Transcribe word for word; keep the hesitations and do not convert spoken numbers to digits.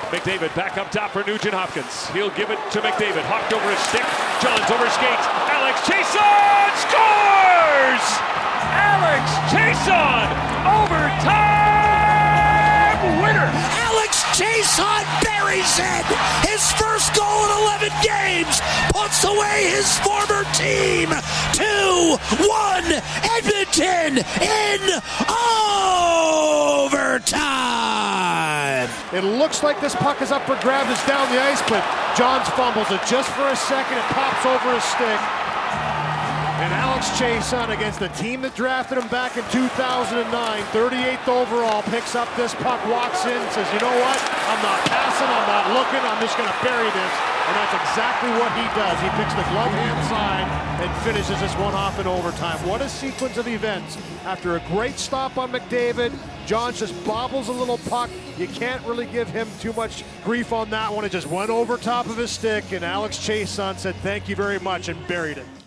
McDavid back up top for Nugent Hopkins. He'll give it to McDavid. Hawked over his stick. Johns over skates. Alex Chiasson scores! Alex Chiasson, overtime winner! Alex Chiasson buries it! His first goal in eleven games puts away his former team. two one Edmonton in overtime! It looks like this puck is up for grabs. It's down the ice, but Johns fumbles it just for a second. It pops over his stick. And Alex Chiasson, against the team that drafted him back in two thousand nine, thirty-eighth overall, picks up this puck, walks in, and says, you know what? I'm not passing, I'm not looking, I'm just going to bury this. And that's exactly what he does. He picks the glove hand side and finishes this one off in overtime. What a sequence of events. After a great stop on McDavid, Johns just bobbles a little puck. You can't really give him too much grief on that one. It just went over top of his stick, and Alex Chiasson said, thank you very much, and buried it.